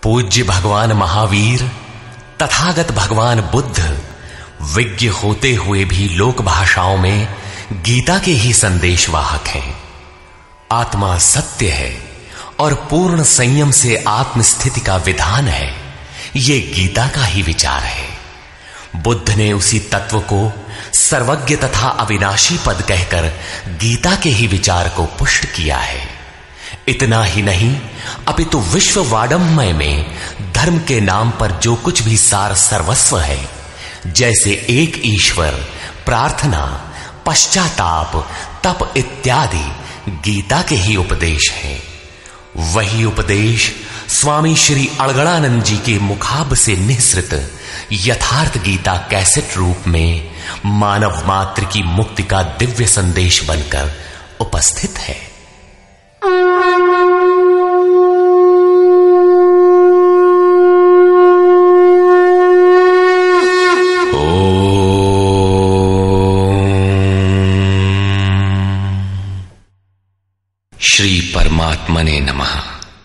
पूज्य भगवान महावीर तथागत भगवान बुद्ध विज्ञ होते हुए भी लोक भाषाओं में गीता के ही संदेशवाहक हैं। आत्मा सत्य है और पूर्ण संयम से आत्मस्थिति का विधान है, ये गीता का ही विचार है। बुद्ध ने उसी तत्व को सर्वज्ञ तथा अविनाशी पद कहकर गीता के ही विचार को पुष्ट किया है। इतना ही नहीं, अपितु विश्व वाडम्मय में धर्म के नाम पर जो कुछ भी सार सर्वस्व है, जैसे एक ईश्वर, प्रार्थना, पश्चाताप, तप इत्यादि गीता के ही उपदेश हैं। वही उपदेश स्वामी श्री अड़गड़ानंद जी के मुखाब से निःसृत यथार्थ गीता कैसेट रूप में मानव मात्र की मुक्ति का दिव्य संदेश बनकर उपस्थित है। श्री परमात्मने नमः।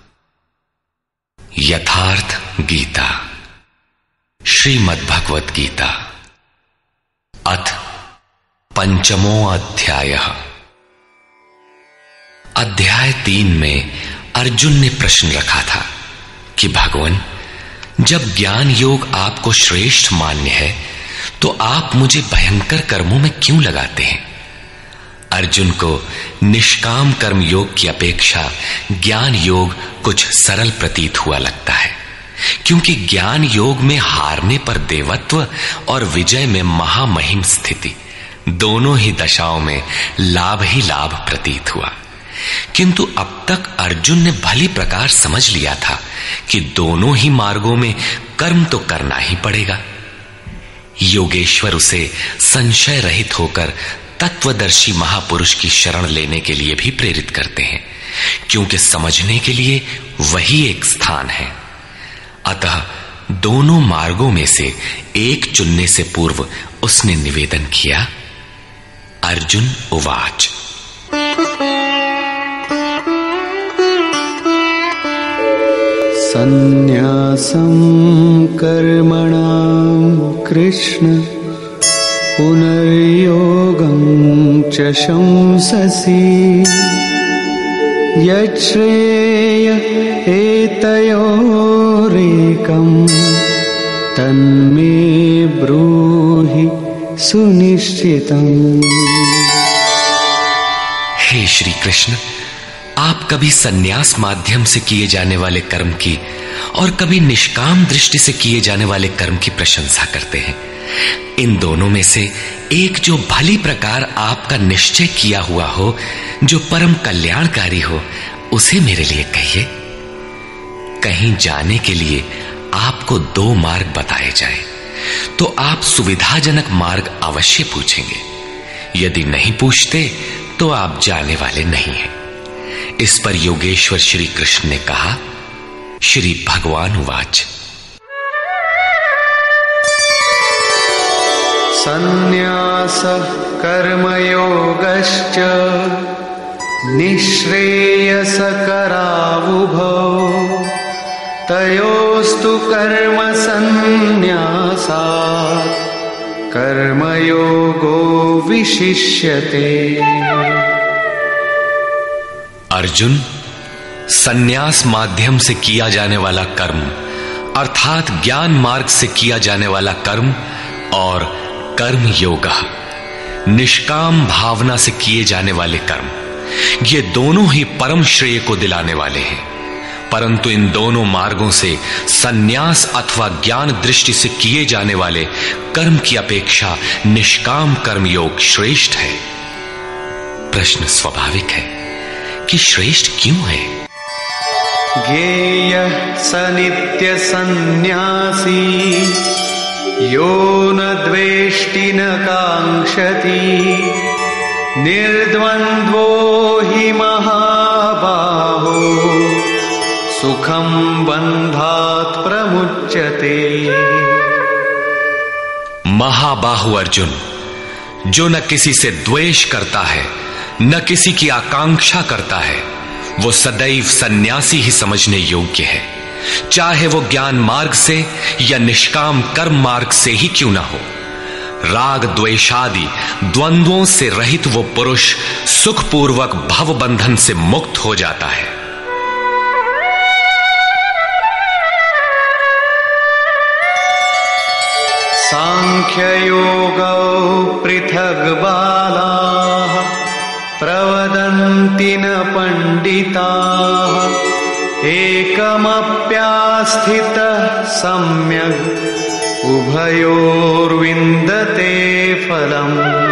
यथार्थ गीता, श्रीमद्भगवत गीता, अथ पंचमो अध्यायः। अध्याय 3 में अर्जुन ने प्रश्न रखा था कि भगवान, जब ज्ञान योग आपको श्रेष्ठ मान्य है तो आप मुझे भयंकर कर्मों में क्यों लगाते हैं? अर्जुन को निष्काम कर्म योग की अपेक्षा ज्ञान योग कुछ सरल प्रतीत हुआ लगता है, क्योंकि ज्ञान योग में हारने पर देवत्व और विजय में महामहिम स्थिति, दोनों ही दशाओं में लाभ ही लाभ प्रतीत हुआ। किंतु अब तक अर्जुन ने भली प्रकार समझ लिया था कि दोनों ही मार्गों में कर्म तो करना ही पड़ेगा। योगेश्वर उसे संशय रहित होकर तत्वदर्शी महापुरुष की शरण लेने के लिए भी प्रेरित करते हैं, क्योंकि समझने के लिए वही एक स्थान है। अतः दोनों मार्गों में से एक चुनने से पूर्व उसने निवेदन किया। अर्जुन उवाच। संन्यासं कर्मणां कृष्ण पुनर्योगं च शंससि यच्छ्रेय एतयोरेकं तन्मे ब्रूहि सुनिश्चितम्। हे श्री कृष्ण, आप कभी संन्यास माध्यम से किए जाने वाले कर्म की और कभी निष्काम दृष्टि से किए जाने वाले कर्म की प्रशंसा करते हैं। इन दोनों में से एक जो भली प्रकार आपका निश्चय किया हुआ हो, जो परम कल्याणकारी हो, उसे मेरे लिए कहिए। कहीं जाने के लिए आपको 2 मार्ग बताए जाए तो आप सुविधाजनक मार्ग अवश्य पूछेंगे। यदि नहीं पूछते तो आप जाने वाले नहीं हैं। इस पर योगेश्वर श्री कृष्ण ने कहा। श्री भगवान उवाच। संन्यासः कर्मयोगश्च निःश्रेयसकरावुभौ तयोस्तु कर्म संन्यासात् कर्मयोगो विशिष्यते। अर्जुन, संन्यास माध्यम से किया जाने वाला कर्म अर्थात ज्ञान मार्ग से किया जाने वाला कर्म और कर्म योग, निष्काम भावना से किए जाने वाले कर्म, ये दोनों ही परम श्रेय को दिलाने वाले हैं। परंतु इन दोनों मार्गों से संन्यास अथवा ज्ञान दृष्टि से किए जाने वाले कर्म की अपेक्षा निष्काम कर्म योग श्रेष्ठ है। प्रश्न स्वाभाविक है कि श्रेष्ठ क्यों है? ज्ञेयः स नित्य सन्न्यासी यो न द्वेष्टि न कांक्षति निर्द्वन्द्वो हि महाबाहो सुखं बन्धात् प्रमुच्यते। महाबाहु अर्जुन, जो न किसी से द्वेष करता है न किसी की आकांक्षा करता है, वो सदैव सन्यासी ही समझने योग्य है, चाहे वो ज्ञान मार्ग से या निष्काम कर्म मार्ग से ही क्यों ना हो। राग द्वेषादि द्वंद्वों से रहित वो पुरुष सुखपूर्वक भव बंधन से मुक्त हो जाता है। सांख्ययोगौ पृथग् बालाः प्रवदन्ति न पंडिताः एकमप्यास्थितः सम्यक् उभयोर्विन्दते फलम्।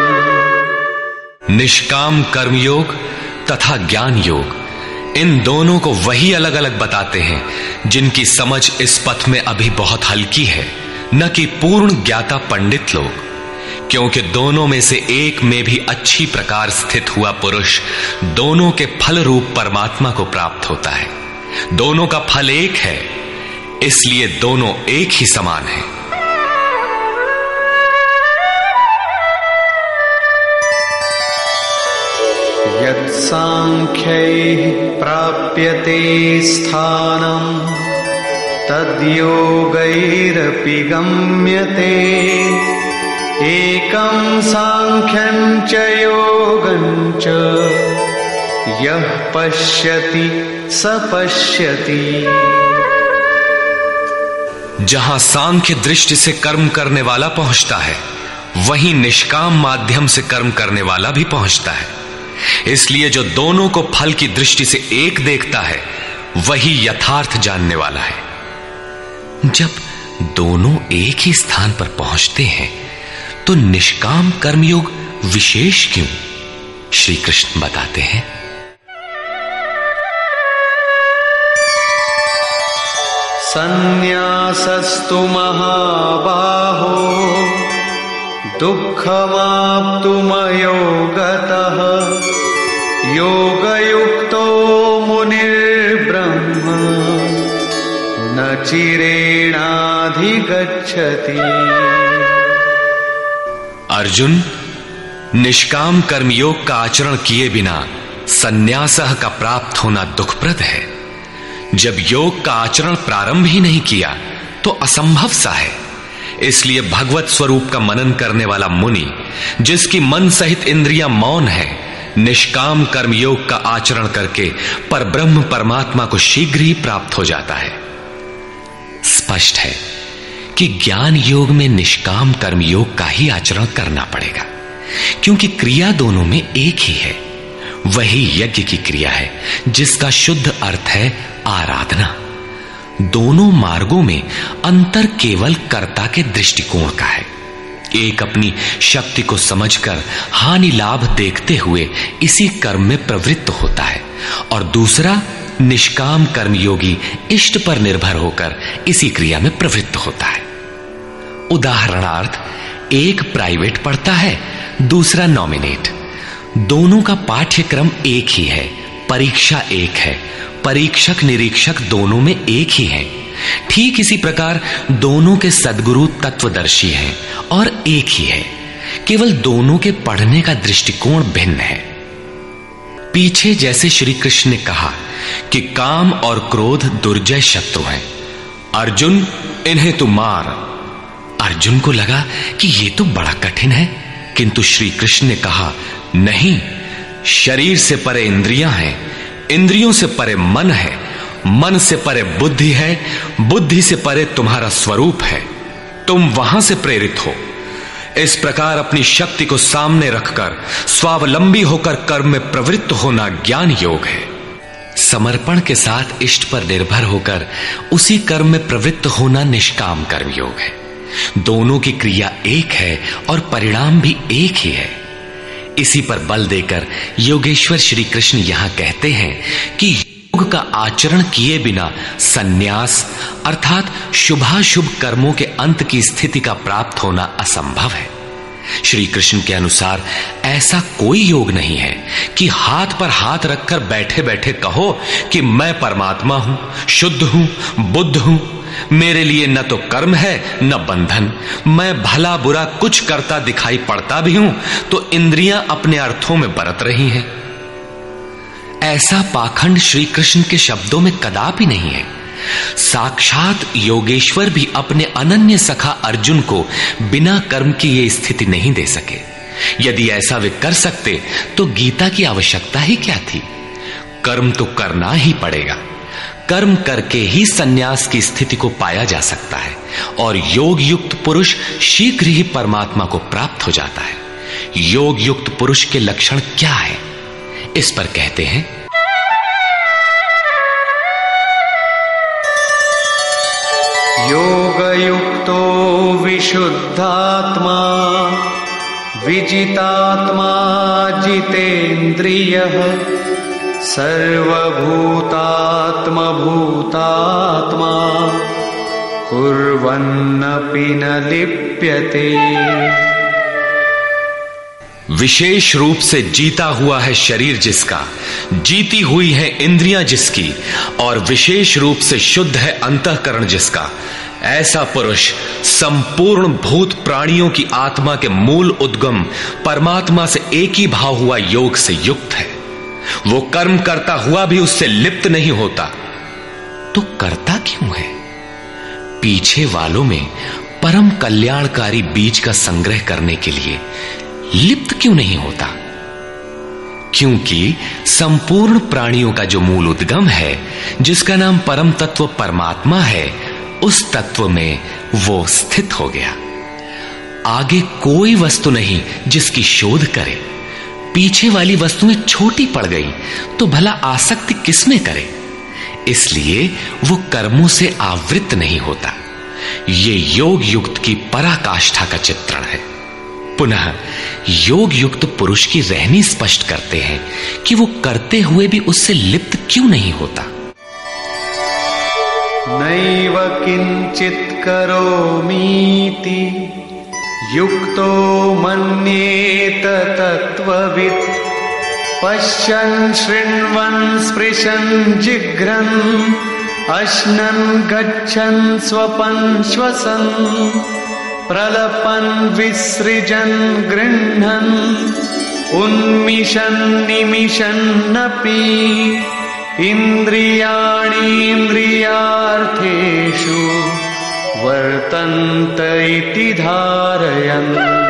निष्काम कर्मयोग तथा ज्ञान योग, इन दोनों को वही अलग अलग बताते हैं जिनकी समझ इस पथ में अभी बहुत हल्की है, न कि पूर्ण ज्ञाता पंडित लोग। क्योंकि दोनों में से एक में भी अच्छी प्रकार स्थित हुआ पुरुष दोनों के फल रूप परमात्मा को प्राप्त होता है। दोनों का फल एक है, इसलिए दोनों एक ही समान हैं। यत् सांख्यैः प्राप्यते स्थानम् तद्योगैरपि गम्यते एकं सांख्यं च योगं च यः पश्यति स पश्यति। जहां सांख्य दृष्टि से कर्म करने वाला पहुंचता है, वहीं निष्काम माध्यम से कर्म करने वाला भी पहुंचता है। इसलिए जो दोनों को फल की दृष्टि से एक देखता है, वही यथार्थ जानने वाला है। जब दोनों एक ही स्थान पर पहुंचते हैं, तो निष्काम कर्मयोग विशेष क्यों? श्री कृष्ण बताते हैं, संन्यासस्तु महाबाहो दुःखमाप्तुमयो गतः योगयुक्तो मुनिर्ब्रह्म न चिरेणाधिगच्छति। अर्जुन, निष्काम कर्मयोग का आचरण किए बिना संन्यासः का प्राप्त होना दुखप्रद है। जब योग का आचरण प्रारंभ ही नहीं किया तो असंभव सा है। इसलिए भगवत स्वरूप का मनन करने वाला मुनि, जिसकी मन सहित इंद्रियां मौन है, निष्काम कर्मयोग का आचरण करके परब्रह्म परमात्मा को शीघ्र ही प्राप्त हो जाता है। स्पष्ट है कि ज्ञान योग में निष्काम कर्मयोग का ही आचरण करना पड़ेगा, क्योंकि क्रिया दोनों में एक ही है। वही यज्ञ की क्रिया है, जिसका शुद्ध अर्थ है आराधना। दोनों मार्गों में अंतर केवल कर्ता के दृष्टिकोण का है। एक अपनी शक्ति को समझकर हानि लाभ देखते हुए इसी कर्म में प्रवृत्त होता है, और दूसरा निष्काम कर्मयोगी इष्ट पर निर्भर होकर इसी क्रिया में प्रवृत्त होता है। उदाहरणार्थ, एक प्राइवेट पढ़ता है, दूसरा नॉमिनेट। दोनों का पाठ्यक्रम एक ही है, परीक्षा एक है, परीक्षक निरीक्षक दोनों में एक ही है। ठीक इसी प्रकार दोनों के सद्गुरु तत्वदर्शी हैं और एक ही है, केवल दोनों के पढ़ने का दृष्टिकोण भिन्न है। पीछे जैसे श्री कृष्ण ने कहा कि काम और क्रोध दुर्जय शत्रु हैं, अर्जुन इन्हें तू मार। अर्जुन को लगा कि ये तो बड़ा कठिन है, किंतु श्री कृष्ण ने कहा, नहीं, शरीर से परे इंद्रियां हैं, इंद्रियों से परे मन है, मन से परे बुद्धि है, बुद्धि से परे तुम्हारा स्वरूप है, तुम वहां से प्रेरित हो। इस प्रकार अपनी शक्ति को सामने रखकर स्वावलंबी होकर कर्म में प्रवृत्त होना ज्ञान योग है। समर्पण के साथ इष्ट पर निर्भर होकर उसी कर्म में प्रवृत्त होना निष्काम कर्म योग है। दोनों की क्रिया एक है और परिणाम भी एक ही है। इसी पर बल देकर योगेश्वर श्री कृष्ण यहां कहते हैं कि योग का आचरण किए बिना संन्यास अर्थात शुभाशुभ कर्मों के अंत की स्थिति का प्राप्त होना असंभव है। श्री कृष्ण के अनुसार ऐसा कोई योग नहीं है कि हाथ पर हाथ रखकर बैठे बैठे कहो कि मैं परमात्मा हूं, शुद्ध हूं, बुद्ध हूं, मेरे लिए न तो कर्म है न बंधन, मैं भला बुरा कुछ करता दिखाई पड़ता भी हूं तो इंद्रियां अपने अर्थों में बरत रही हैं। ऐसा पाखंड श्री कृष्ण के शब्दों में कदापि नहीं है। साक्षात योगेश्वर भी अपने अनन्य सखा अर्जुन को बिना कर्म की ये स्थिति नहीं दे सके। यदि ऐसा वे कर सकते तो गीता की आवश्यकता ही क्या थी। कर्म तो करना ही पड़ेगा। कर्म करके ही सन्यास की स्थिति को पाया जा सकता है और योग युक्त पुरुष शीघ्र ही परमात्मा को प्राप्त हो जाता है। योग युक्त पुरुष के लक्षण क्या है, इस पर कहते हैं, योगयुक्तो विशुद्धात्मा विजितात्मा जितेन्द्रियः सर्वभूतात्मा भूतात्मा कुर्वन्नपि न लिप्यते। विशेष रूप से जीता हुआ है शरीर जिसका, जीती हुई है इंद्रियां जिसकी, और विशेष रूप से शुद्ध है अंतःकरण जिसका, ऐसा पुरुष संपूर्ण भूत प्राणियों की आत्मा के मूल उद्गम परमात्मा से एक ही भाव हुआ योग से युक्त है। वो कर्म करता हुआ भी उससे लिप्त नहीं होता। तो करता क्यों है? पीछे वालों में परम कल्याणकारी बीज का संग्रह करने के लिए लिप्त क्यों नहीं होता? क्योंकि संपूर्ण प्राणियों का जो मूल उद्गम है, जिसका नाम परम तत्व परमात्मा है, उस तत्व में वो स्थित हो गया। आगे कोई वस्तु नहीं जिसकी शोध करे। पीछे वाली वस्तुएं छोटी पड़ गई तो भला आसक्ति किसमें करे? इसलिए वो कर्मों से आवृत्त नहीं होता। ये योग युक्त की पराकाष्ठा का चित्रण है। पुनः योग युक्त पुरुष की रहनी स्पष्ट करते हैं कि वो करते हुए भी उससे लिप्त क्यों नहीं होता। नैव किंचित करोमीति युक्तो मन्येत तत्त्ववित् पश्यन् शृण्वन् स्पृशन् जिघ्रन् अश्नन् गच्छन् स्वपन् श्वसन् प्रलपन् विसृजन् गृह्णन् उन्मिषन् निमिषन्नपि इन्द्रियाणीन्द्रियार्थेषु वर्तन्त इति धारयन्।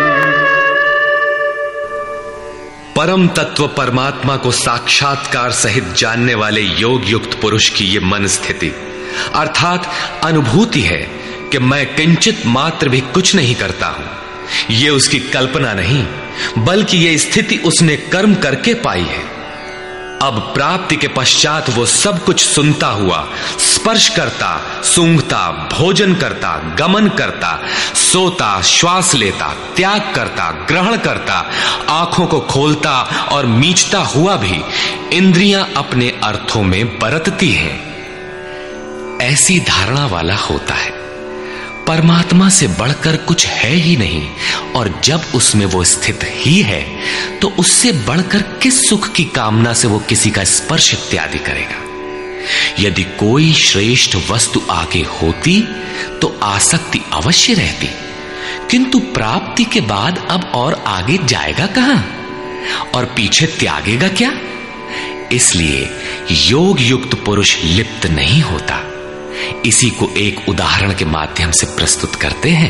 परम तत्व परमात्मा को साक्षात्कार सहित जानने वाले योग युक्त पुरुष की ये मन स्थिति अर्थात अनुभूति है कि मैं किंचित मात्र भी कुछ नहीं करता हूं। ये उसकी कल्पना नहीं, बल्कि ये स्थिति उसने कर्म करके पाई है। अब प्राप्ति के पश्चात वो सब कुछ सुनता हुआ, स्पर्श करता, सूंघता, भोजन करता, गमन करता, सोता, श्वास लेता, त्याग करता, ग्रहण करता, आंखों को खोलता और मीचता हुआ भी इंद्रियां अपने अर्थों में बरतती हैं। ऐसी धारणा वाला होता है परमात्मा से बढ़कर कुछ है ही नहीं, और जब उसमें वो स्थित ही है तो उससे बढ़कर किस सुख की कामना से वो किसी का स्पर्श इत्यादि करेगा। यदि कोई श्रेष्ठ वस्तु आगे होती तो आसक्ति अवश्य रहती, किंतु प्राप्ति के बाद अब और आगे जाएगा कहां और पीछे त्यागेगा क्या? इसलिए योग युक्त पुरुष लिप्त नहीं होता। इसी को एक उदाहरण के माध्यम से प्रस्तुत करते हैं।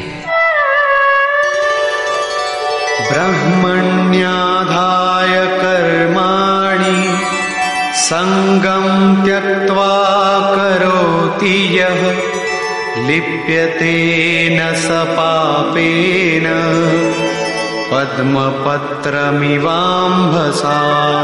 ब्रह्मण्याधाय कर्माणि संगं त्यक्त्वा करोति यः लिप्यते न स पापेन पद्मपत्रमिवाम्भसा।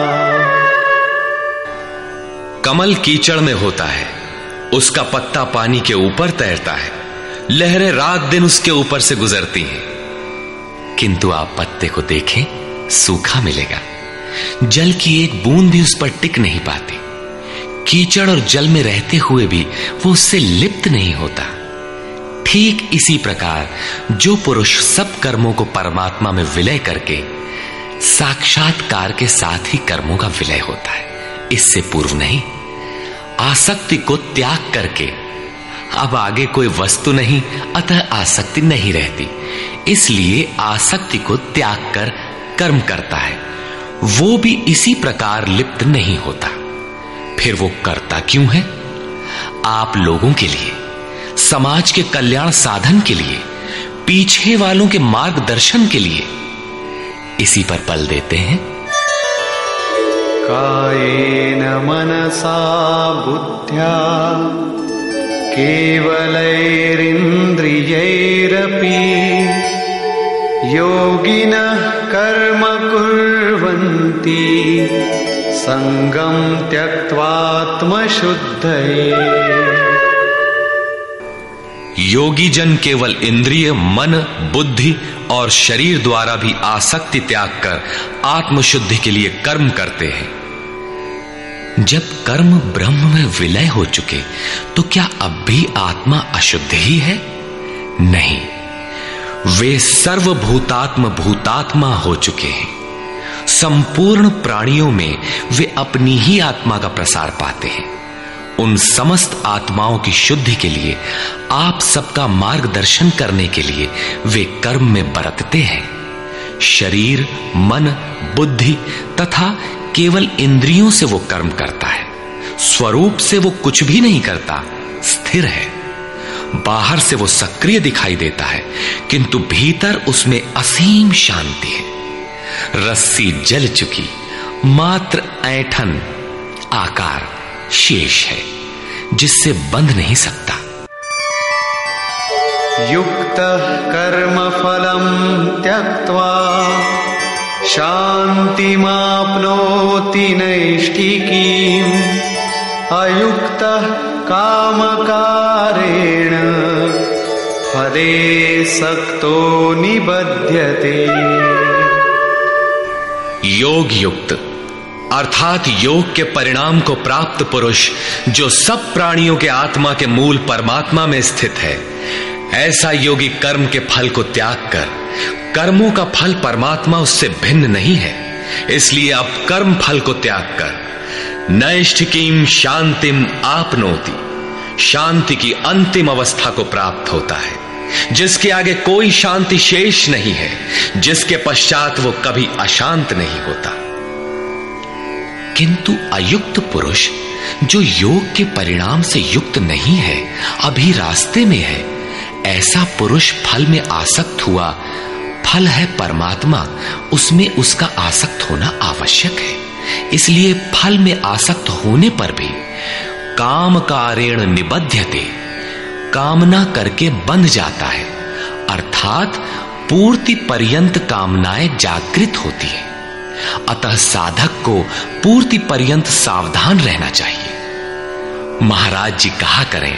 कमल कीचड़ में होता है, उसका पत्ता पानी के ऊपर तैरता है, लहरें रात दिन उसके ऊपर से गुजरती हैं, किंतु आप पत्ते को देखें सूखा मिलेगा। जल की एक बूंद भी उस पर टिक नहीं पाती। कीचड़ और जल में रहते हुए भी वो उससे लिप्त नहीं होता। ठीक इसी प्रकार जो पुरुष सब कर्मों को परमात्मा में विलय करके साक्षात्कार के साथ ही कर्मों का विलय होता है, इससे पूर्व नहीं। आसक्ति को त्याग करके अब आगे कोई वस्तु नहीं, अतः आसक्ति नहीं रहती, इसलिए आसक्ति को त्याग कर कर्म करता है। वो भी इसी प्रकार लिप्त नहीं होता। फिर वो करता क्यों है? आप लोगों के लिए, समाज के कल्याण साधन के लिए, पीछे वालों के मार्गदर्शन के लिए। इसी पर बल देते हैं। कायेन मनसा बुद्ध्या केवलैरिन्द्रियैरपि योगिनः कर्म कुर्वन्ति संगम त्यक्त्वात्मशुद्धये। योगी जन केवल इंद्रिय, मन, बुद्धि और शरीर द्वारा भी आसक्ति त्याग कर आत्मशुद्धि के लिए कर्म करते हैं। जब कर्म ब्रह्म में विलय हो चुके तो क्या अब भी आत्मा अशुद्ध ही है? नहीं, वे सर्वभूतात्म भूतात्मा हो चुके हैं। संपूर्ण प्राणियों में वे अपनी ही आत्मा का प्रसार पाते हैं। उन समस्त आत्माओं की शुद्धि के लिए, आप सबका मार्गदर्शन करने के लिए वे कर्म में बरतते हैं। शरीर, मन, बुद्धि तथा केवल इंद्रियों से वो कर्म करता है। स्वरूप से वो कुछ भी नहीं करता, स्थिर है। बाहर से वो सक्रिय दिखाई देता है, किंतु भीतर उसमें असीम शांति है। रस्सी जल चुकी, मात्र ऐंठन आकार शेष है, जिससे बंध नहीं सकता। युक्तः कर्म फलं त्यक्त्वा शान्तिमाप्नोति नैष्ठिकीम् अयुक्तः कामकारेण फले सक्तो निबध्यते। योग युक्त अर्थात योग के परिणाम को प्राप्त पुरुष जो सब प्राणियों के आत्मा के मूल परमात्मा में स्थित है, ऐसा योगी कर्म के फल को त्याग कर, कर्मों का फल परमात्मा उससे भिन्न नहीं है, इसलिए अब कर्म फल को त्याग कर नैष्ठिकीम शांतिम आपनोति, शांति की अंतिम अवस्था को प्राप्त होता है, जिसके आगे कोई शांति शेष नहीं है, जिसके पश्चात वो कभी अशांत नहीं होता। किंतु अयुक्त पुरुष जो योग के परिणाम से युक्त नहीं है, अभी रास्ते में है, ऐसा पुरुष फल में आसक्त हुआ। फल है परमात्मा, उसमें उसका आसक्त होना आवश्यक है। इसलिए फल में आसक्त होने पर भी काम कारेण निबध्यते, कामना करके बंध जाता है, अर्थात पूर्ति पर्यंत कामनाएं जागृत होती है। अतः साधक को पूर्ति पर्यंत सावधान रहना चाहिए। महाराज जी कहा करें,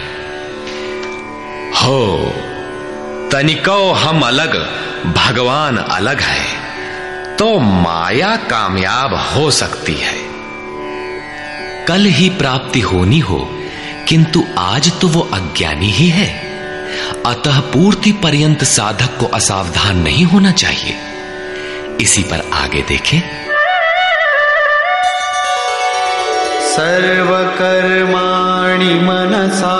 हो तनिको हम अलग, भगवान अलग है, तो माया कामयाब हो सकती है। कल ही प्राप्ति होनी हो, किंतु आज तो वो अज्ञानी ही है। अतः पूर्ति पर्यंत साधक को असावधान नहीं होना चाहिए। इसी पर आगे देखें। सर्वकर्माणि मनसा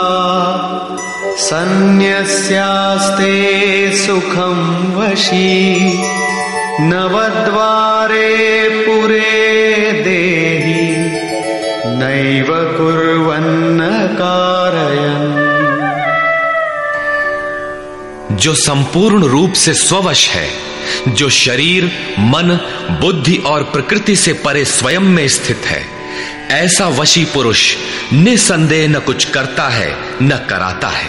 सन्न्यस्यास्ते सुखं वशी नवद्वारे पुरे देहि नैव कुर्वन्न कारयन्। जो संपूर्ण रूप से स्ववश है, जो शरीर, मन, बुद्धि और प्रकृति से परे स्वयं में स्थित है, ऐसा वशी पुरुष निसंदेह न कुछ करता है न कराता है।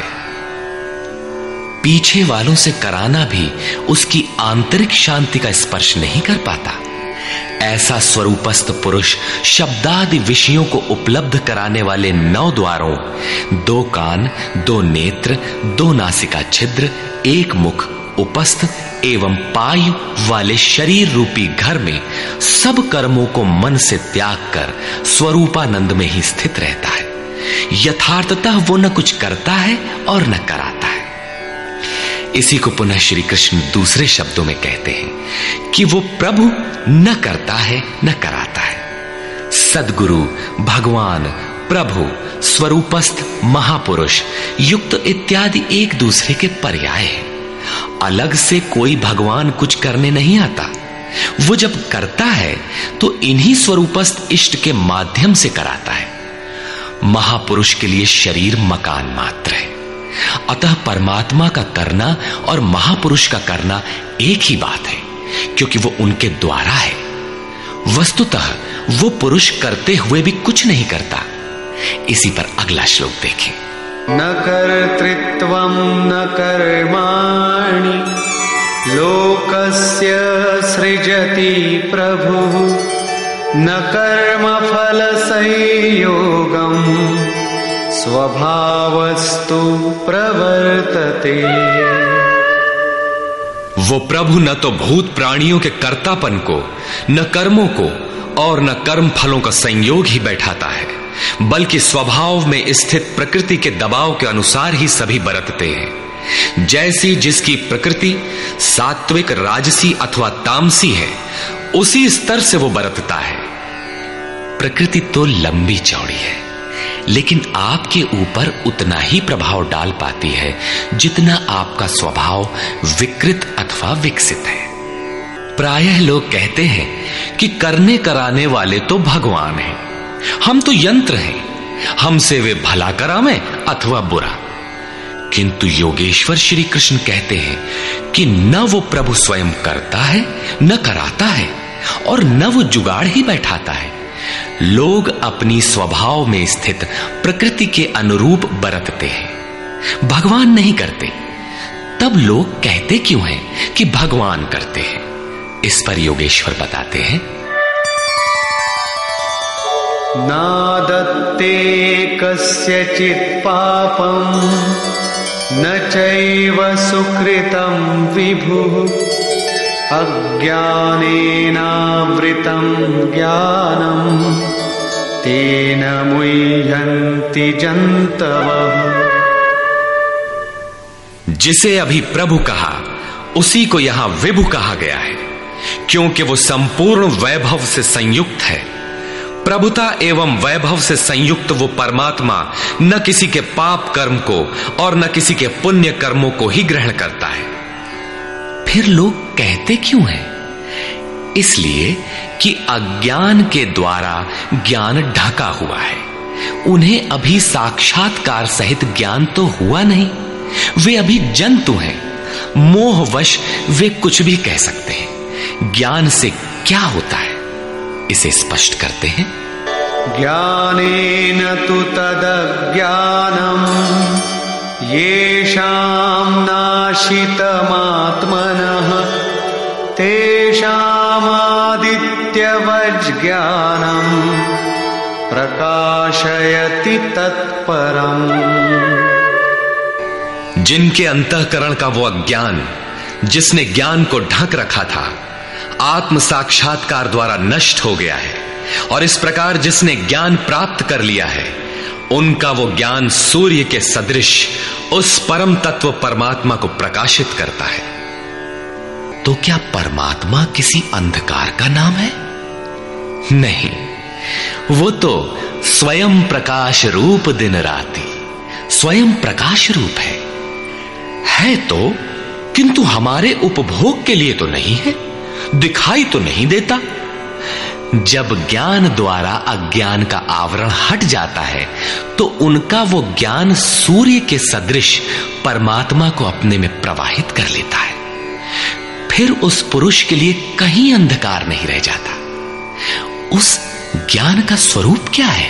पीछे वालों से कराना भी उसकी आंतरिक शांति का स्पर्श नहीं कर पाता। ऐसा स्वरूपस्थ पुरुष शब्दादि विषयों को उपलब्ध कराने वाले 9 द्वारों, 2 कान, 2 नेत्र, 2 नासिका छिद्र, 1 मुख, उपस्थ एवं पायु वाले शरीर रूपी घर में सब कर्मों को मन से त्याग कर स्वरूपानंद में ही स्थित रहता है। यथार्थतः वो न कुछ करता है और न कराता है। इसी को पुनः श्री कृष्ण दूसरे शब्दों में कहते हैं कि वो प्रभु न करता है न कराता है। सद्गुरु, भगवान, प्रभु, स्वरूपस्थ, महापुरुष, युक्त इत्यादि एक दूसरे के पर्याय हैं। अलग से कोई भगवान कुछ करने नहीं आता। वो जब करता है तो इन्हीं स्वरूपस्थ इष्ट के माध्यम से कराता है। महापुरुष के लिए शरीर मकान मात्र है। अतः परमात्मा का करना और महापुरुष का करना एक ही बात है, क्योंकि वो उनके द्वारा है। वस्तुतः वो पुरुष करते हुए भी कुछ नहीं करता। इसी पर अगला श्लोक देखें। न कर्तृत्वं न कर्माणि लोकस्य सृजति प्रभुः न कर्मफल संयोगं स्वभावस्तु प्रवर्तते। वो प्रभु न तो भूत प्राणियों के कर्तापन को, न कर्मों को और न कर्म फलों का संयोग ही बैठाता है, बल्कि स्वभाव में स्थित प्रकृति के दबाव के अनुसार ही सभी बरतते हैं। जैसी जिसकी प्रकृति सात्विक, राजसी अथवा तामसी है, उसी स्तर से वो बरतता है। प्रकृति तो लंबी चौड़ी है, लेकिन आपके ऊपर उतना ही प्रभाव डाल पाती है जितना आपका स्वभाव विकृत अथवा विकसित है। प्रायः लोग कहते हैं कि करने कराने वाले तो भगवान हैं, हम तो यंत्र हैं, हमसे वे भला करावें अथवा बुरा। किंतु योगेश्वर श्री कृष्ण कहते हैं कि न वो प्रभु स्वयं करता है, न कराता है, और न वो जुगाड़ ही बैठाता है। लोग अपनी स्वभाव में स्थित प्रकृति के अनुरूप बरतते हैं, भगवान नहीं करते। तब लोग कहते क्यों हैं कि भगवान करते हैं? इस पर योगेश्वर बताते हैं। नादत्ते कस्यचित् पापं न चैव सुकृतं विभुः अज्ञानेनावृतं ज्ञानं तेन मुह्यन्ति जन्तवः। जिसे अभी प्रभु कहा, उसी को यहां विभु कहा गया है, क्योंकि वो संपूर्ण वैभव से संयुक्त है। प्रभुता एवं वैभव से संयुक्त वो परमात्मा न किसी के पाप कर्म को और न किसी के पुण्य कर्मों को ही ग्रहण करता है। फिर लोग कहते क्यों हैं? इसलिए कि अज्ञान के द्वारा ज्ञान ढका हुआ है। उन्हें अभी साक्षात्कार सहित ज्ञान तो हुआ नहीं, वे अभी जंतु हैं। मोहवश वे कुछ भी कह सकते हैं। ज्ञान से क्या होता है, इसे स्पष्ट करते हैं। ज्ञानेन तु तदज्ञानम् येषां नाशितमात्मनः तेषामादित्यवज्ज्ञानं प्रकाशयति तत्परम्। जिनके अंतःकरण का वो अज्ञान, जिसने ज्ञान को ढक रखा था, आत्म साक्षात्कार द्वारा नष्ट हो गया है, और इस प्रकार जिसने ज्ञान प्राप्त कर लिया है, उनका वो ज्ञान सूर्य के सदृश उस परम तत्व परमात्मा को प्रकाशित करता है। तो क्या परमात्मा किसी अंधकार का नाम है? नहीं, वो तो स्वयं प्रकाश रूप दिन राति, स्वयं प्रकाश रूप है तो, किंतु हमारे उपभोग के लिए तो नहीं है, दिखाई तो नहीं देता। जब ज्ञान द्वारा अज्ञान का आवरण हट जाता है, तो उनका वो ज्ञान सूर्य के सदृश परमात्मा को अपने में प्रवाहित कर लेता है। फिर उस पुरुष के लिए कहीं अंधकार नहीं रह जाता। उस ज्ञान का स्वरूप क्या है?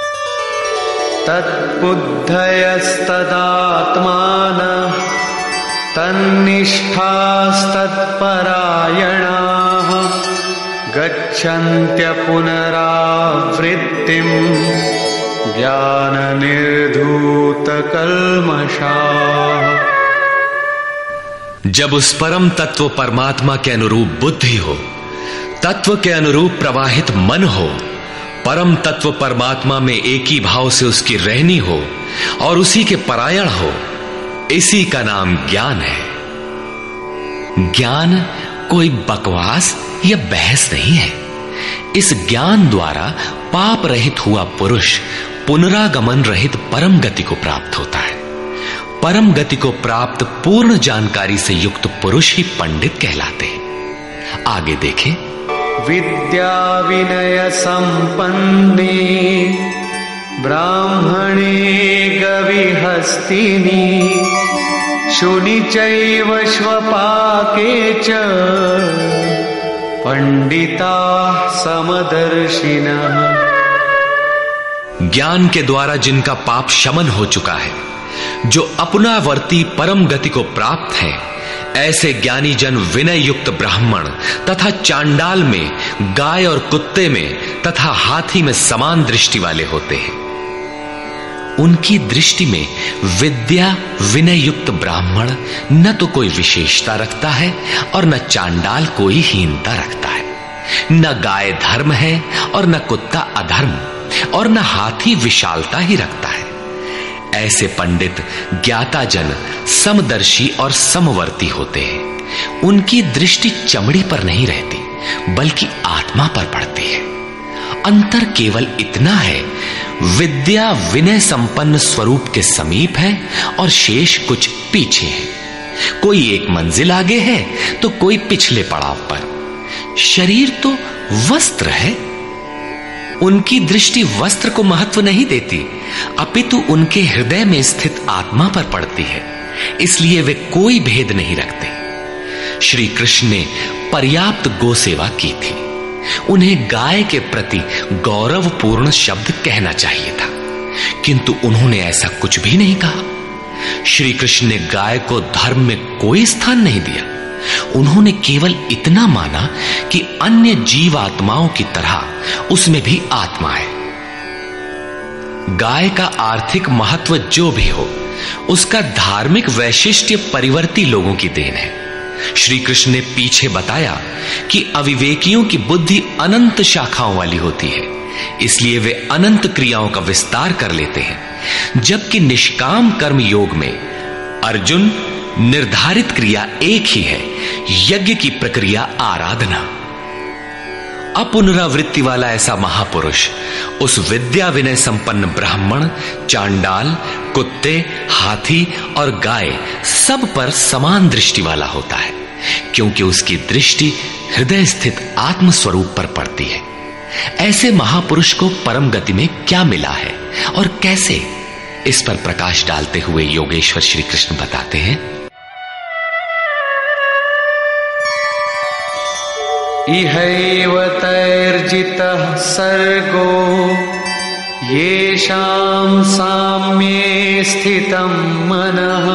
तद्बुद्धयस्तदात्मानः तन्निष्ठास्तत्परायणाः गच्छन्त्य पुनरावृत्तिं ज्ञाननिर्धूतकल्मषाः। जब उस परम तत्व परमात्मा के अनुरूप बुद्धि हो, तत्व के अनुरूप प्रवाहित मन हो, परम तत्व परमात्मा में एक ही भाव से उसकी रहनी हो और उसी के परायण हो, इसी का नाम ज्ञान है। ज्ञान कोई बकवास या बहस नहीं है। इस ज्ञान द्वारा पाप रहित हुआ पुरुष पुनरागमन रहित परम गति को प्राप्त होता है। परम गति को प्राप्त पूर्ण जानकारी से युक्त पुरुष ही पंडित कहलाते हैं। आगे देखें। विद्या विनय संपन्ने ब्राह्मणे गविहस्तिनी शुनि चैव श्वपाके च पंडिता समदर्शिनः। ज्ञान के द्वारा जिनका पाप शमन हो चुका है, जो अपनावर्ती परम गति को प्राप्त हैं, ऐसे ज्ञानी जन विनय युक्त ब्राह्मण तथा चांडाल में, गाय और कुत्ते में तथा हाथी में समान दृष्टि वाले होते हैं। उनकी दृष्टि में विद्या विनय युक्त ब्राह्मण न तो कोई विशेषता रखता है और न चांडाल कोई हीनता रखता है। न गाय धर्म है और न कुत्ता अधर्म, और न हाथी विशालता ही रखता है। ऐसे पंडित ज्ञाता जन समदर्शी और समवर्ती होते हैं। उनकी दृष्टि चमड़ी पर नहीं रहती, बल्कि आत्मा पर पड़ती है। अंतर केवल इतना है, विद्या विनय संपन्न स्वरूप के समीप है और शेष कुछ पीछे है। कोई एक मंजिल आगे है तो कोई पिछले पड़ाव पर। शरीर तो वस्त्र है। उनकी दृष्टि वस्त्र को महत्व नहीं देती, अपितु उनके हृदय में स्थित आत्मा पर पड़ती है। इसलिए वे कोई भेद नहीं रखते। श्री कृष्ण ने पर्याप्त गो सेवा की थी। उन्हें गाय के प्रति गौरवपूर्ण शब्द कहना चाहिए था, किंतु उन्होंने ऐसा कुछ भी नहीं कहा। श्री कृष्ण ने गाय को धर्म में कोई स्थान नहीं दिया। उन्होंने केवल इतना माना कि अन्य जीवात्माओं की तरह उसमें भी आत्मा है। गाय का आर्थिक महत्व जो भी हो, उसका धार्मिक वैशिष्ट्य परिवर्ती लोगों की देन है। श्री कृष्ण ने पीछे बताया कि अविवेकियों की बुद्धि अनंत शाखाओं वाली होती है, इसलिए वे अनंत क्रियाओं का विस्तार कर लेते हैं। जबकि निष्काम कर्म योग में अर्जुन निर्धारित क्रिया एक ही है, यज्ञ की प्रक्रिया आराधना। अपुनरावृत्ति वाला ऐसा महापुरुष उस विद्या विनय संपन्न ब्राह्मण, चांडाल, कुत्ते, हाथी और गाय सब पर समान दृष्टि वाला होता है, क्योंकि उसकी दृष्टि हृदय स्थित आत्म स्वरूप पर पड़ती है। ऐसे महापुरुष को परम गति में क्या मिला है और कैसे, इस पर प्रकाश डालते हुए योगेश्वर श्री कृष्ण बताते हैं। इहैव तैर्जितः सर्गो येषां साम्ये स्थितं मनः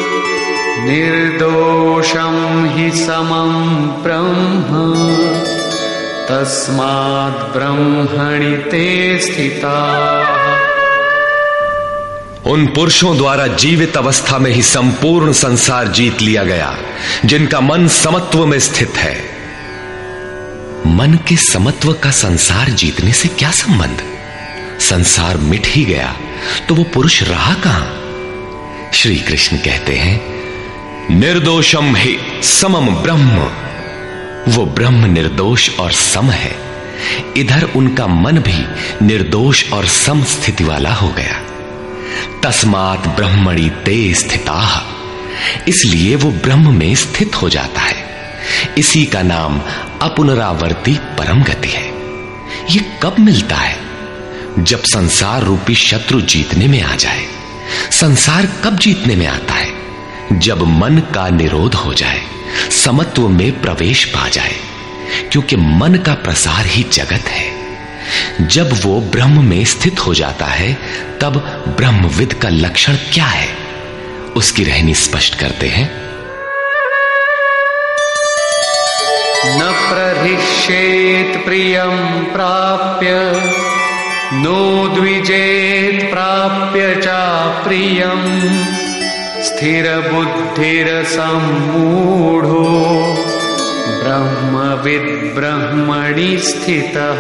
निर्दोषं हि समं ब्रह्म तस्माद् ब्रह्मणि ते स्थिताः। उन पुरुषों द्वारा जीवित अवस्था में ही संपूर्ण संसार जीत लिया गया, जिनका मन समत्व में स्थित है। मन के समत्व का संसार जीतने से क्या संबंध? संसार मिट ही गया तो वो पुरुष रहा कहां? श्री कृष्ण कहते हैं, निर्दोषम हि समम ब्रह्म। वो ब्रह्म निर्दोष और सम है। इधर उनका मन भी निर्दोष और सम स्थिति वाला हो गया। तस्मात् ब्रह्मणि ते स्थिताः, इसलिए वो ब्रह्म में स्थित हो जाता है। इसी का नाम अपुनरावर्ती परम गति है। ये कब मिलता है? जब संसार रूपी शत्रु जीतने में आ जाए। संसार कब जीतने में आता है? जब मन का निरोध हो जाए, समत्व में प्रवेश पा जाए, क्योंकि मन का प्रसार ही जगत है। जब वो ब्रह्म में स्थित हो जाता है, तब ब्रह्मविद का लक्षण क्या है, उसकी रहनी स्पष्ट करते हैं। न प्रहिष्येत् प्रियं प्राप्य नो द्विजेत् प्राप्य च प्रियं स्थिरबुद्धिरसम्मूढो ब्रह्मविद् ब्रह्मणि स्थितः।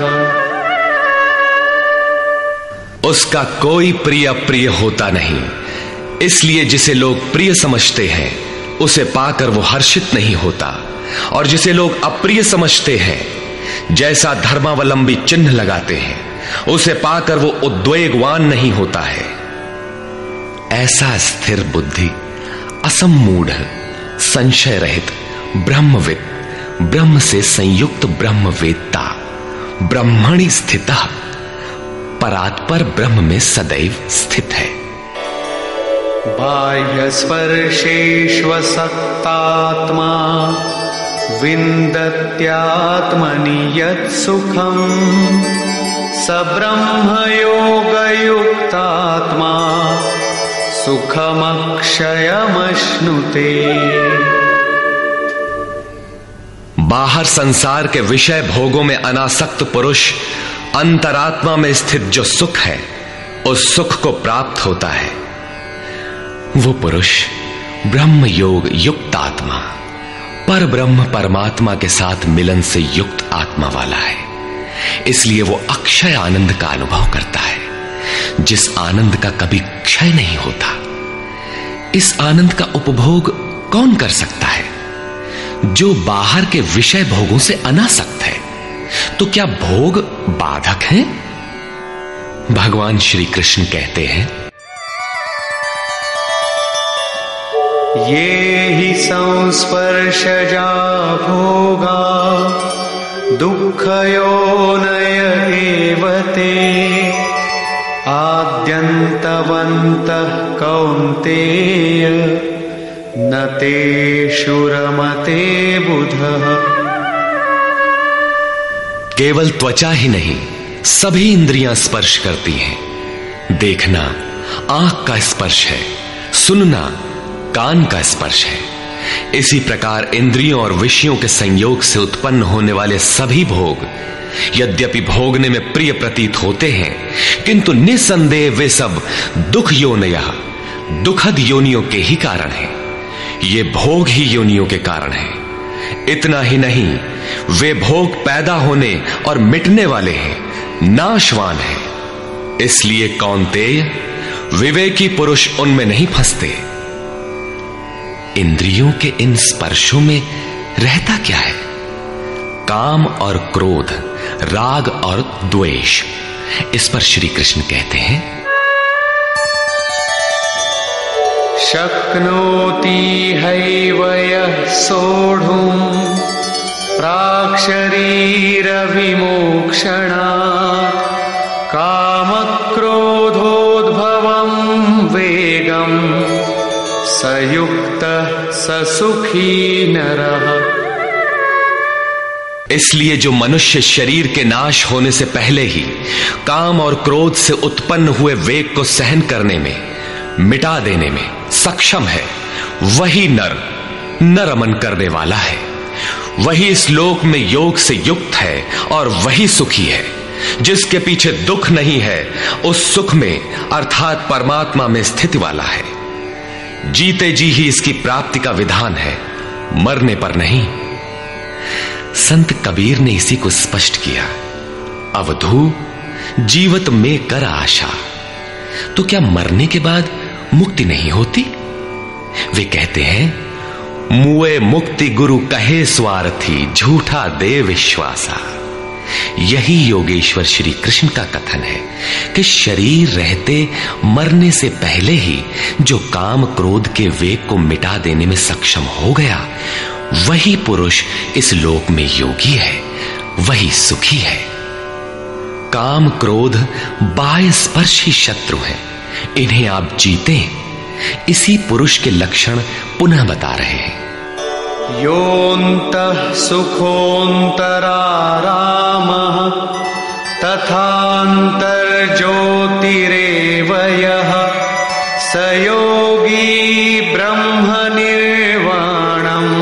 उसका कोई प्रिय अप्रिय होता नहीं, इसलिए जिसे लोग प्रिय समझते हैं उसे पाकर वो हर्षित नहीं होता, और जिसे लोग अप्रिय समझते हैं, जैसा धर्मावलंबी चिन्ह लगाते हैं, उसे पाकर वो उद्वेगवान नहीं होता है। ऐसा स्थिर बुद्धि, असम्मूढ़, संशय रहित ब्रह्मविद, ब्रह्म से संयुक्त ब्रह्मवेत्ता, ब्रह्मणि स्थितः, परात्पर ब्रह्म में सदैव स्थित है। बाह्य स्पर्शेष्वसक्तात्मा विन्दत्यात्मनि यत् सुखम् स ब्रह्मयोगयुक्तात्मा सुखमक्षयमश्नुते। बाहर संसार के विषय भोगों में अनासक्त पुरुष अंतरात्मा में स्थित जो सुख है उस सुख को प्राप्त होता है। वो पुरुष ब्रह्म योग युक्त आत्मा, पर ब्रह्म परमात्मा के साथ मिलन से युक्त आत्मा वाला है। इसलिए वो अक्षय आनंद का अनुभव करता है, जिस आनंद का कभी क्षय नहीं होता। इस आनंद का उपभोग कौन कर सकता है? जो बाहर के विषय भोगों से अनासक्त है। तो क्या भोग बाधक हैं? भगवान श्री कृष्ण कहते हैं, ये हि संस्पर्शजा भोगा दुःखयोनय एव ते आद्यन्तवन्तः कौन्तेय न तेषु रमते बुधः। केवल त्वचा ही नहीं, सभी इंद्रियां स्पर्श करती हैं। देखना आंख का स्पर्श है, सुनना कान का स्पर्श है। इसी प्रकार इंद्रियों और विषयों के संयोग से उत्पन्न होने वाले सभी भोग यद्यपि भोगने में प्रिय प्रतीत होते हैं, किंतु निसंदेह वे सब दुख योनयः, दुखद योनियों के ही कारण हैं। ये भोग ही योनियों के कारण हैं। इतना ही नहीं, वे भोग पैदा होने और मिटने वाले हैं, नाशवान हैं। इसलिए कौन्तेय, विवेकी पुरुष उनमें नहीं फंसते। इंद्रियों के इन स्पर्शों में रहता क्या है? काम और क्रोध, राग और द्वेष। इस पर श्री कृष्ण कहते हैं, शक्नोति हैव यः सोढुम् प्राक्शरीरविमोक्षणात् कामक्रोधोद्भवम् वेगम् स युक्तः स सुखी नरः। इसलिए जो मनुष्य शरीर के नाश होने से पहले ही काम और क्रोध से उत्पन्न हुए वेग को सहन करने में, मिटा देने में सक्षम है, वही न रमन करने वाला है। वही इस लोक में योग से युक्त है और वही सुखी है। जिसके पीछे दुख नहीं है, उस सुख में अर्थात परमात्मा में स्थिति वाला है। जीते जी ही इसकी प्राप्ति का विधान है, मरने पर नहीं। संत कबीर ने इसी को स्पष्ट किया, अवधू जीवत में कर आशा। तो क्या मरने के बाद मुक्ति नहीं होती? वे कहते हैं, मुए मुक्ति गुरु कहे स्वार्थी, झूठा दे विश्वासा। यही योगेश्वर श्री कृष्ण का कथन है कि शरीर रहते मरने से पहले ही जो काम क्रोध के वेग को मिटा देने में सक्षम हो गया, वही पुरुष इस लोक में योगी है, वही सुखी है। काम क्रोध बाह्य स्पर्श ही शत्रु है, इन्हें आप जीते। इसी पुरुष के लक्षण पुनः बता रहे हैं, योऽन्तः सुखोऽन्तरारामः तथान्तर्ज्योतिरेव यः स योगी ब्रह्मनिर्वाणम्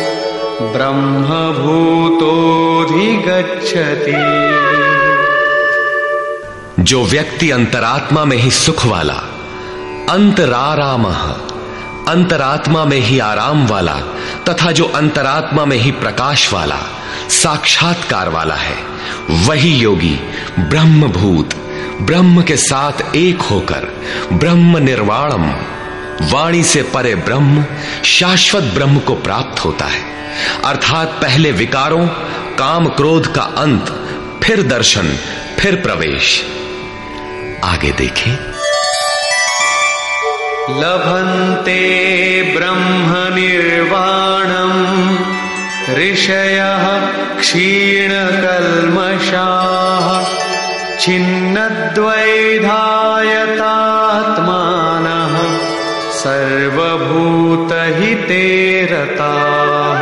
ब्रह्मभूतोऽधिगच्छति। जो व्यक्ति अंतरात्मा में ही सुख वाला, अंतरारामः, अंतरात्मा में ही आराम वाला, तथा जो अंतरात्मा में ही प्रकाश वाला, साक्षात्कार वाला है, वही योगी ब्रह्मभूत, ब्रह्म के साथ एक होकर ब्रह्म निर्वाणम, वाणी से परे ब्रह्म, शाश्वत ब्रह्म को प्राप्त होता है। अर्थात पहले विकारों, काम क्रोध का अंत, फिर दर्शन, फिर प्रवेश। आगे देखें, लभन्ते ब्रह्म निर्वाणम् ऋषयः क्षीणकल्मषाः छिन्नद्वैधायतात्मानः सर्वभूतहिते रताः।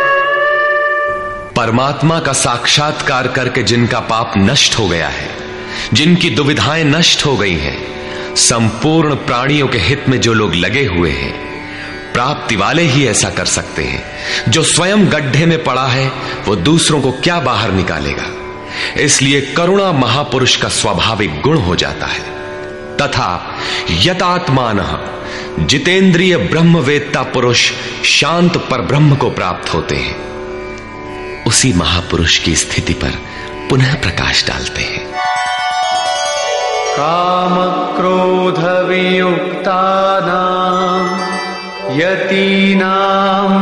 परमात्मा का साक्षात्कार करके जिनका पाप नष्ट हो गया है, जिनकी दुविधाएं नष्ट हो गई हैं, संपूर्ण प्राणियों के हित में जो लोग लगे हुए हैं, प्राप्ति वाले ही ऐसा कर सकते हैं। जो स्वयं गड्ढे में पड़ा है वो दूसरों को क्या बाहर निकालेगा। इसलिए करुणा महापुरुष का स्वाभाविक गुण हो जाता है। तथा यतात्मानः, जितेंद्रिय ब्रह्मवेत्ता पुरुष शांत पर ब्रह्म को प्राप्त होते हैं, उसी महापुरुष की स्थिति पर पुनः प्रकाश डालते हैं। काम क्रोध वियुक्तानां यतीनां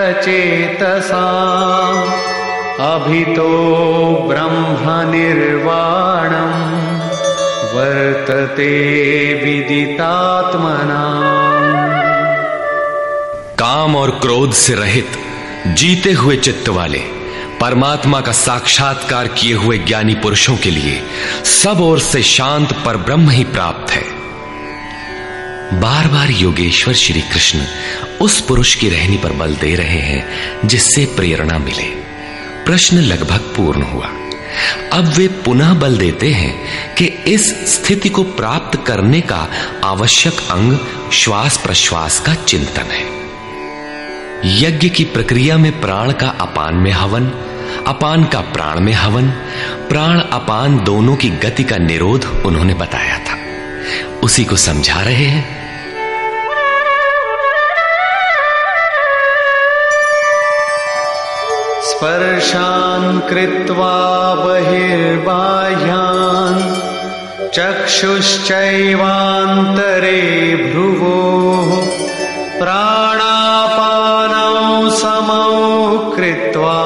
यतचेतसां अभितो ब्रह्म निर्वाणं वर्तते विदितात्मनां। काम और क्रोध से रहित जीते हुए चित्त वाले परमात्मा का साक्षात्कार किए हुए ज्ञानी पुरुषों के लिए सब ओर से शांत पर ब्रह्म ही प्राप्त है। बार बार योगेश्वर श्री कृष्ण उस पुरुष की रहनी पर बल दे रहे हैं जिससे प्रेरणा मिले। प्रश्न लगभग पूर्ण हुआ। अब वे पुनः बल देते हैं कि इस स्थिति को प्राप्त करने का आवश्यक अंग श्वास प्रश्वास का चिंतन है। यज्ञ की प्रक्रिया में प्राण का अपान में हवन, अपान का प्राण में हवन, प्राण अपान दोनों की गति का निरोध उन्होंने बताया था, उसी को समझा रहे हैं। स्पर्शान् कृत्वा बहिर्बाह्यान् चक्षुश्चैवान्तरे भ्रुवोः प्राणापानौ समौ कृत्वा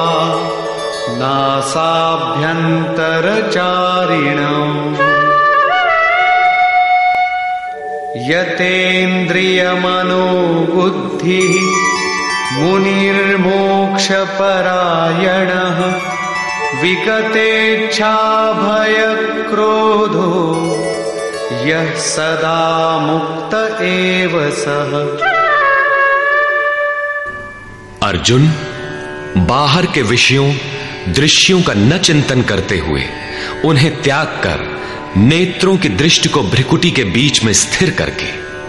नासाभ्यन्तरचारिणौ यतेन्द्रियमनोबुद्धिः मुनिर्मोक्षपरायणः विगतेच्छाभयक्रोधो यः सदा मुक्त एव सः। अर्जुन, बाहर के विषयों दृश्यों का न चिंतन करते हुए उन्हें त्याग कर नेत्रों की दृष्टि को भ्रिकुटी के बीच में स्थिर करके,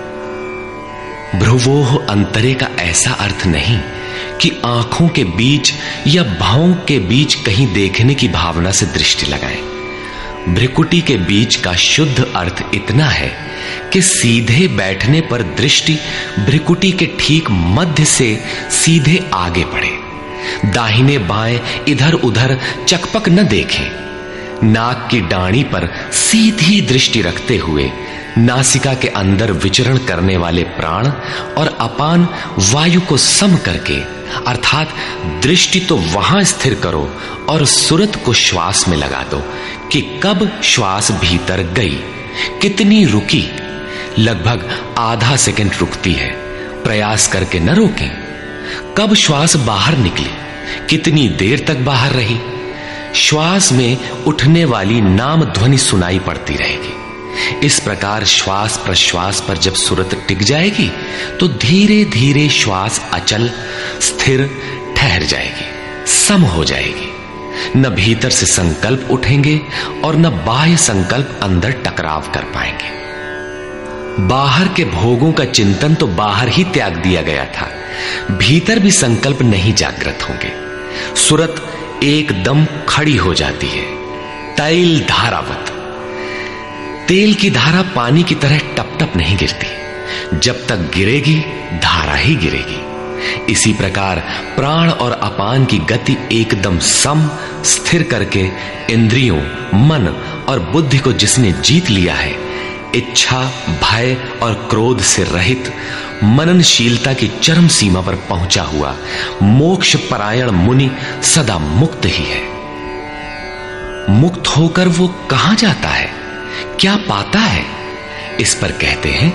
भ्रुवोः अंतरे का ऐसा अर्थ नहीं कि आंखों के बीच या भावों के बीच कहीं देखने की भावना से दृष्टि लगाएं। भ्रिकुटी के बीच का शुद्ध अर्थ इतना है कि सीधे बैठने पर दृष्टि भ्रिकुटी के ठीक मध्य से सीधे आगे बढ़े, दाहिने बाएं इधर उधर चकपक न देखें। नाक की डाणी पर सीधी दृष्टि रखते हुए नासिका के अंदर विचरण करने वाले प्राण और अपान वायु को सम करके, अर्थात दृष्टि तो वहां स्थिर करो और सुरत को श्वास में लगा दो कि कब श्वास भीतर गई, कितनी रुकी। लगभग आधा सेकंड रुकती है, प्रयास करके न रोकें। कब श्वास बाहर निकली, कितनी देर तक बाहर रही। श्वास में उठने वाली नाम ध्वनि सुनाई पड़ती रहेगी। इस प्रकार श्वास प्रश्वास पर जब सुरत टिक जाएगी तो धीरे धीरे श्वास अचल स्थिर ठहर जाएगी, सम हो जाएगी। न भीतर से संकल्प उठेंगे और न बाह्य संकल्प अंदर टकराव कर पाएंगे। बाहर के भोगों का चिंतन तो बाहर ही त्याग दिया गया था, भीतर भी संकल्प नहीं जागृत होंगे। सुरत एकदम खड़ी हो जाती है, तैल धारावत। तेल की धारा पानी की तरह टप टप नहीं गिरती, जब तक गिरेगी धारा ही गिरेगी। इसी प्रकार प्राण और अपान की गति एकदम सम स्थिर करके इंद्रियों, मन और बुद्धि को जिसने जीत लिया है, इच्छा, भय और क्रोध से रहित, मननशीलता की चरम सीमा पर पहुंचा हुआ मोक्ष परायण मुनि सदा मुक्त ही है। मुक्त होकर वो कहां जाता है, क्या पाता है, इस पर कहते हैं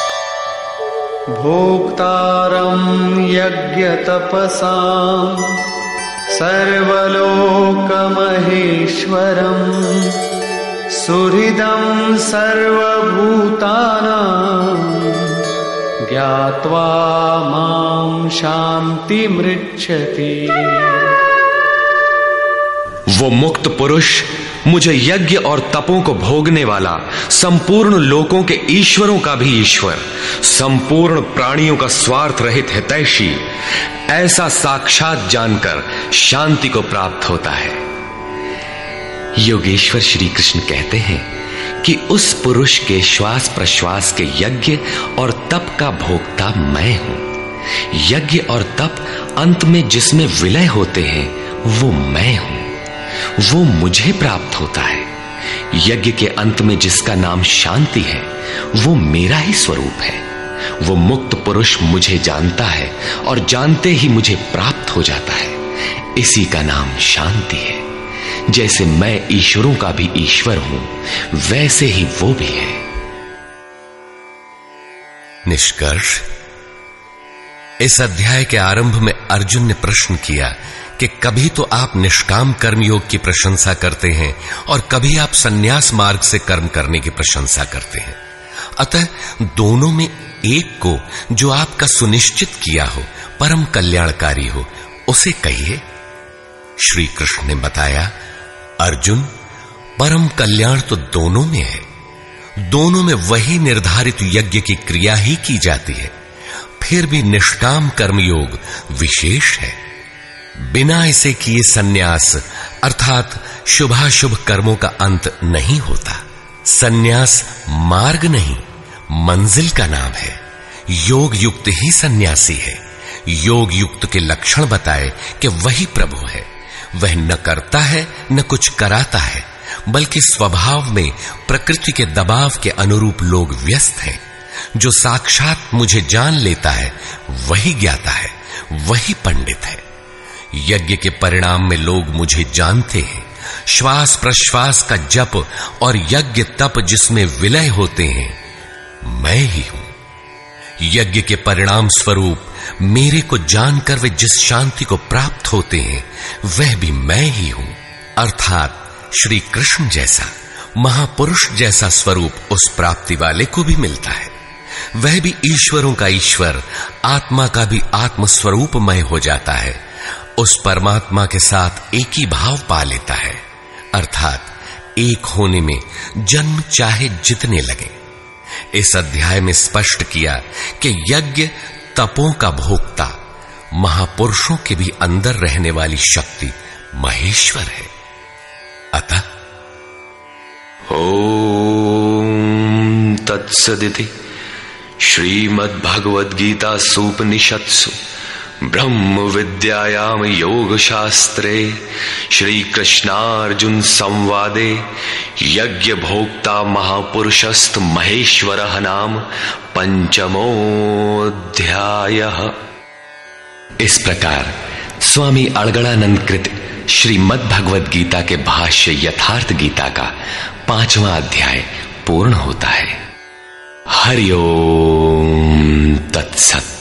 भोक्तारं यज्ञ तपसां सर्वलोकमहेश्वरं सुहृदं सर्वभूतानां ज्ञात्वा मां शान्तिमृच्छति। वो मुक्त पुरुष मुझे यज्ञ और तपों को भोगने वाला, संपूर्ण लोकों के ईश्वरों का भी ईश्वर, संपूर्ण प्राणियों का स्वार्थ रहित हितैषी, ऐसा साक्षात जानकर शांति को प्राप्त होता है। योगेश्वर श्री कृष्ण कहते हैं कि उस पुरुष के श्वास प्रश्वास के यज्ञ और तप का भोक्ता मैं हूं। यज्ञ और तप अंत में जिसमें विलय होते हैं वो मैं हूं, वो मुझे प्राप्त होता है। यज्ञ के अंत में जिसका नाम शांति है वो मेरा ही स्वरूप है। वो मुक्त पुरुष मुझे जानता है और जानते ही मुझे प्राप्त हो जाता है। इसी का नाम शांति है। जैसे मैं ईश्वरों का भी ईश्वर हूं, वैसे ही वो भी है। निष्कर्ष, इस अध्याय के आरंभ में अर्जुन ने प्रश्न किया कि कभी तो आप निष्काम कर्मयोग की प्रशंसा करते हैं और कभी आप संन्यास मार्ग से कर्म करने की प्रशंसा करते हैं। अतः दोनों में एक को जो आपका सुनिश्चित किया हो, परम कल्याणकारी हो, उसे कहिए। श्री कृष्ण ने बताया, अर्जुन, परम कल्याण तो दोनों में है। दोनों में वही निर्धारित यज्ञ की क्रिया ही की जाती है। फिर भी निष्काम कर्मयोग विशेष है। बिना इसे किए संन्यास अर्थात शुभाशुभ कर्मों का अंत नहीं होता। संन्यास मार्ग नहीं, मंजिल का नाम है। योग युक्त ही सन्यासी है। योग युक्त के लक्षण बताए कि वही प्रभु है। वह न करता है न कुछ कराता है, बल्कि स्वभाव में प्रकृति के दबाव के अनुरूप लोग व्यस्त हैं। जो साक्षात मुझे जान लेता है वही ज्ञाता है, वही पंडित है। यज्ञ के परिणाम में लोग मुझे जानते हैं। श्वास प्रश्वास का जप और यज्ञ तप जिसमें विलय होते हैं, मैं ही हूं। यज्ञ के परिणाम स्वरूप मेरे को जानकर वे जिस शांति को प्राप्त होते हैं, वह भी मैं ही हूं। अर्थात श्री कृष्ण जैसा महापुरुष जैसा स्वरूप उस प्राप्ति वाले को भी मिलता है। वह भी ईश्वरों का ईश्वर, आत्मा का भी आत्म स्वरूपमय हो जाता है। उस परमात्मा के साथ एक ही भाव पा लेता है। अर्थात एक होने में जन्म चाहे जितने लगे। इस अध्याय में स्पष्ट किया कि यज्ञ तपों का भोक्ता, महापुरुषों के भी अंदर रहने वाली शक्ति महेश्वर है। अतः ओम तत्सदिति श्रीमद्भगवद्गीता सूपनिषत्सु ब्रह्म विद्यायाम योग शास्त्रे श्री कृष्णार्जुन संवादे यज्ञ भोक्ता महापुरुषस्त महेश्वरः नाम पंचमोऽध्यायः। इस प्रकार स्वामी अड़गड़ानंद कृत श्रीमद् भगवद गीता के भाष्य यथार्थ गीता का 5वां अध्याय पूर्ण होता है। हरि ओम तत्सत।